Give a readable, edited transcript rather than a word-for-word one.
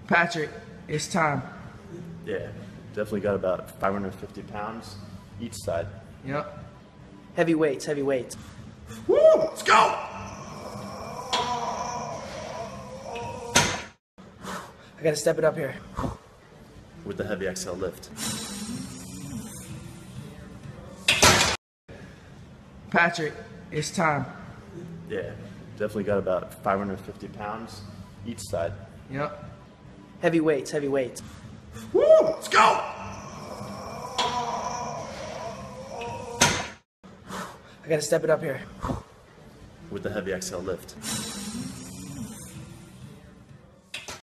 Patrick, it's time. Yeah, definitely got about 550 pounds each side. Yep. Heavy weights, heavy weights. Woo! Let's go! I gotta step it up here. With the heavy exhale lift. Patrick, it's time. Yeah, definitely got about 550 pounds each side. Yep. Heavy weights, heavy weights. Woo! Let's go! I gotta step it up here. With the heavy exhale lift.